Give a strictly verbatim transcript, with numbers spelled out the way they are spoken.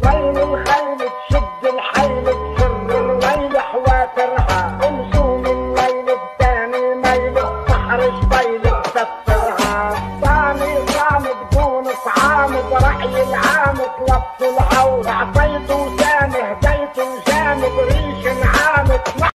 ويل الخيل تشد الحيل تسر الويل حوافرها انسوم الليل بتاني ميل تحرش بيل تسفرها صامي صام بدون طعام برحي العام تلف العور